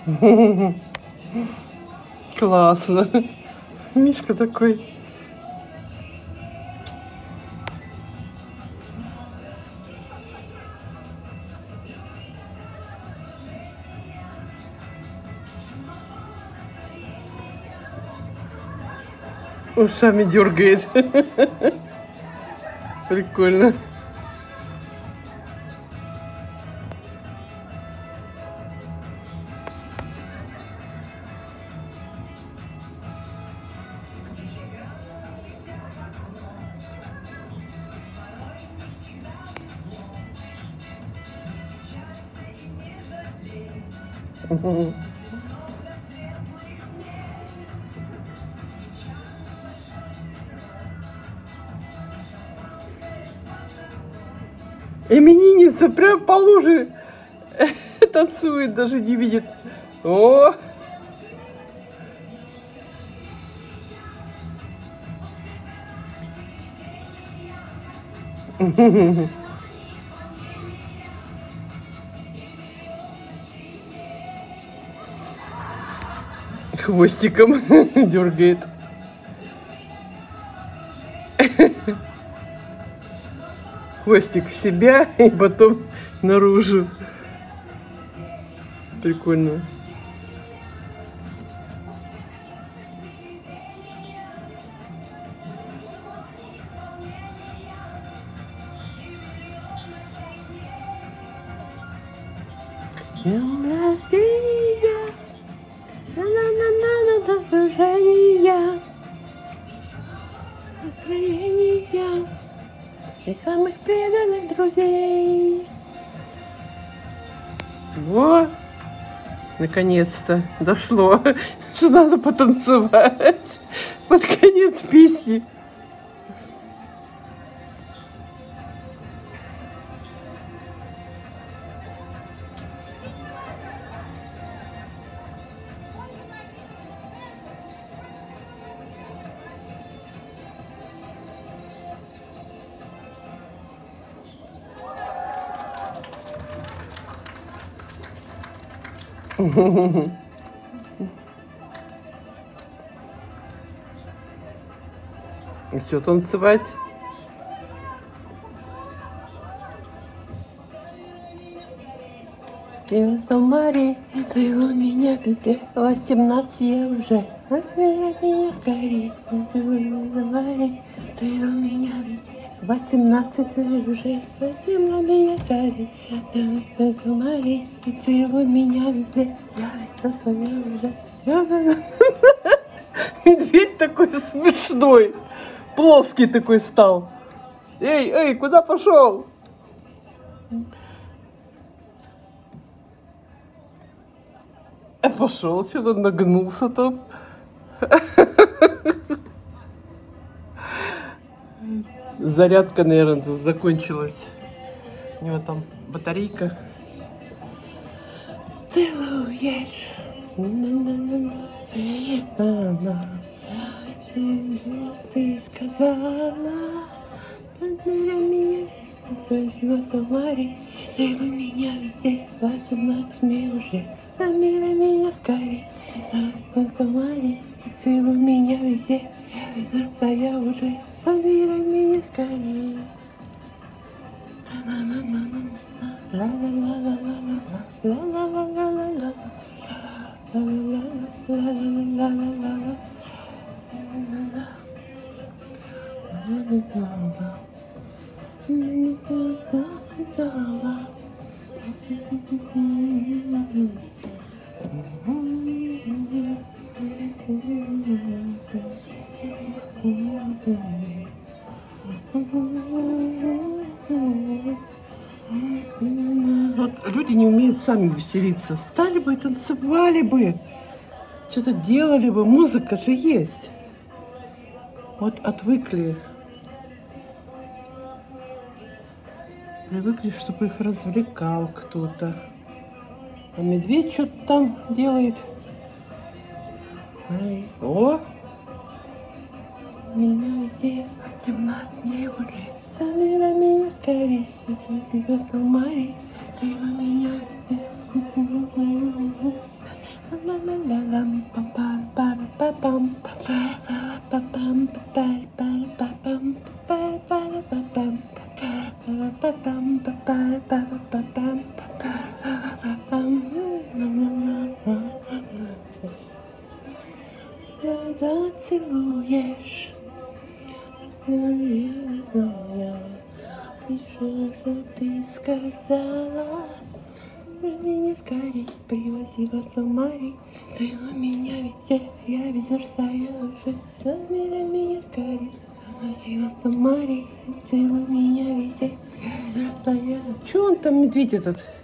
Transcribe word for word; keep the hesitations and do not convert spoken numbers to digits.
Классно. Мишка такой. Ушами дергает. Прикольно. Именинница прям по луже танцует, даже не видит. О! Хвостиком дергает. Хвостик в себя и потом наружу. Прикольно. Настроения и самых преданных друзей. Во! Наконец-то дошло, что надо потанцевать под конец песни. И все, танцевать. Ты в море, целуй меня везде, восемнадцать я уже. Отвери меня скорее, целуй в море, целуй меня везде, восемнадцать уже. Восемь меня сади, целуй в море, целуй меня везде, я весь взрослая уже. Медведь такой смешной, плоский такой стал. Эй, эй, куда пошел? Пошел, что-то нагнулся там. Зарядка, наверное, закончилась. У него там батарейка. Целуешь. Ты сказала, подмери меня, твоего самари, целуй меня везде, восемнадцать мне уже. Замери меня скорее, в самаре, целуй меня везде, я уже. Замери меня скорее. Вот люди не умеют сами веселиться. Встали бы и танцевали бы. Что-то делали бы. Музыка же есть. Вот отвыкли. Привыкли, чтобы их развлекал кто-то. А медведь что-то там делает. Ай. О! Меня везде восемнадцать мне уже. Замери меня скорее, если в самаре, целуй меня везде. Зацелуешь, пишу, что ты сказала. Меня скорей привозила в Самаре, сила меня везде, я без я уже. Замира меня скорей привозила в Самаре, сила меня везде, я без я. Чё он там, медведь этот?